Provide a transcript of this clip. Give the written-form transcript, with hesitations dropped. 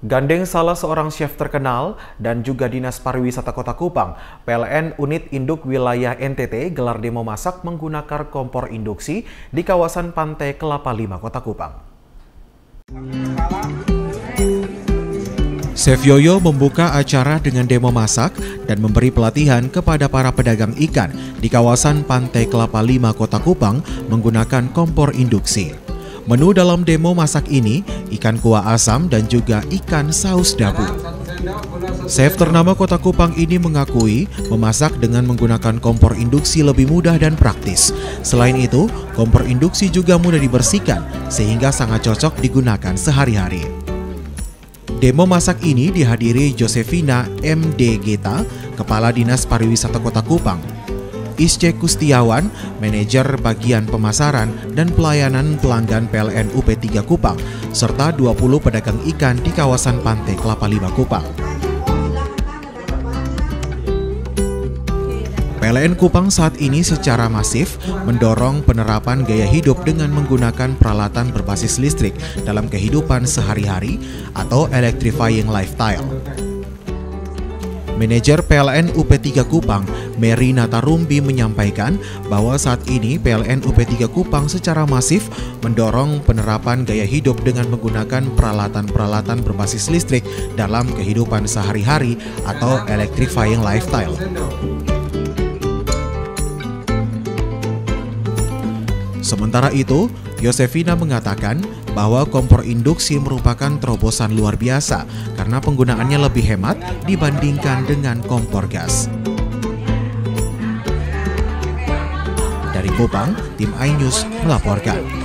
Gandeng salah seorang chef terkenal dan juga Dinas Pariwisata Kota Kupang, PLN Unit Induk Wilayah NTT gelar demo masak menggunakan kompor induksi di kawasan Pantai Kelapa 5 Kota Kupang. Chef Yoyo membuka acara dengan demo masak dan memberi pelatihan kepada para pedagang ikan di kawasan Pantai Kelapa 5 Kota Kupang menggunakan kompor induksi. Menu dalam demo masak ini, ikan kuah asam dan juga ikan saus dabu. Chef ternama Kota Kupang ini mengakui memasak dengan menggunakan kompor induksi lebih mudah dan praktis. Selain itu, kompor induksi juga mudah dibersihkan sehingga sangat cocok digunakan sehari-hari. Demo masak ini dihadiri Josephina M.D. Geta, Kepala Dinas Pariwisata Kota Kupang, Isce Kustiawan, Manajer Bagian Pemasaran dan Pelayanan Pelanggan PLN UP3 Kupang, serta 20 pedagang ikan di kawasan Pantai Kelapa 5 Kupang. PLN Kupang saat ini secara masif mendorong penerapan gaya hidup dengan menggunakan peralatan berbasis listrik dalam kehidupan sehari-hari atau electrifying lifestyle. Manajer PLN UP3 Kupang, Mary Natarumbi menyampaikan bahwa saat ini PLN UP3 Kupang secara masif mendorong penerapan gaya hidup dengan menggunakan peralatan-peralatan berbasis listrik dalam kehidupan sehari-hari atau electrifying lifestyle. Sementara itu, Josephina mengatakan bahwa kompor induksi merupakan terobosan luar biasa karena penggunaannya lebih hemat dibandingkan dengan kompor gas. Dari Kupang, tim iNews melaporkan.